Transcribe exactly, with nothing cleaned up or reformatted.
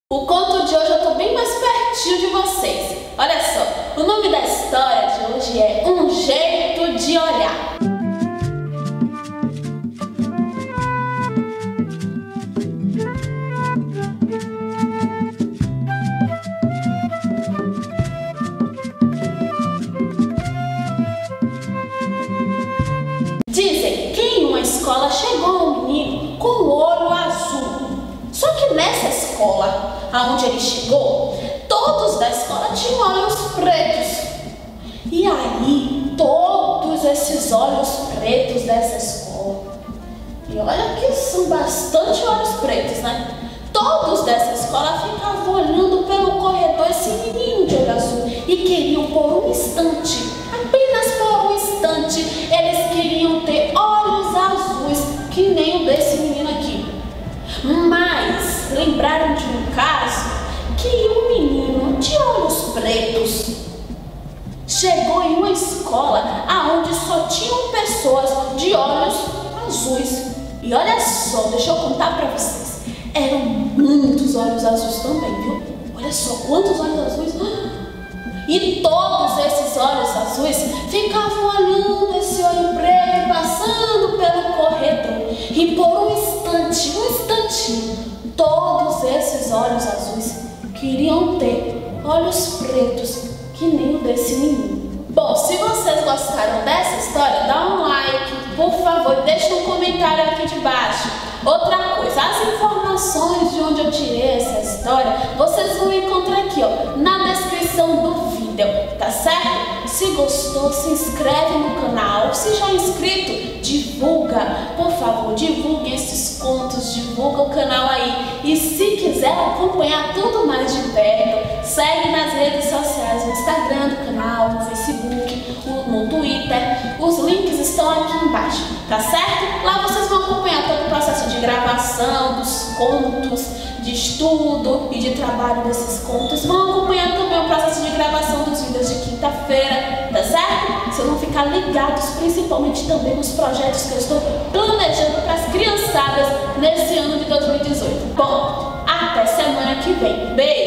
O conto de hoje eu tô bem mais pertinho de vocês. Olha só, o nome da história de hoje é Um Jeito de Olhar. Dizem que em uma escola chegou um menino com o olho azul. Só que nessa escola, aonde ele chegou, todos da escola tinham olhos pretos. E aí, todos esses olhos pretos dessa escola, e olha que são bastante olhos pretos, né? Todos dessa escola ficavam olhando pelo corredor esse menino de olho azul e queriam por um instante, apenas por um instante, eles queriam ter olhos azuis que nem o desse menino aqui. Mas lembraram de um caso que um menino de olhos pretos chegou em uma escola aonde só tinham pessoas de olhos azuis. E olha só, deixa eu contar para vocês, eram muitos olhos azuis também, viu? Olha só quantos olhos azuis. E todos esses olhos azuis ficavam olhando esse olho preto passando pelo corredor. E por um instante, um instantinho, todos esses olhos azuis queriam ter olhos pretos que nem o desse menino. Bom, se vocês gostaram dessa história, dá um like, por favor, deixa um comentário aqui de baixo. Outra coisa, as informações de onde eu tirei essa história, vocês vão encontrar aqui, ó, na descrição do vídeo, tá certo? Se gostou, se inscreve no canal. Se já é inscrito, divulga, por favor, divulgue esses contos, divulga o canal aí. E se quiser acompanhar tudo mais de perto, segue nas redes sociais, no Instagram do canal, no Facebook, no Twitter. Os links estão aqui embaixo, tá certo? Lá vocês vão acompanhar todo o processo de gravação dos contos, de estudo e de trabalho desses contos. Vão acompanhar também o processo de gravação dos vídeos de quinta-feira, tá certo? Vocês vão ficar ligados principalmente também nos projetos que eu estou planejando para as criançadas nesse ano de dois mil e dezoito. Bom, até semana que vem. Beijo!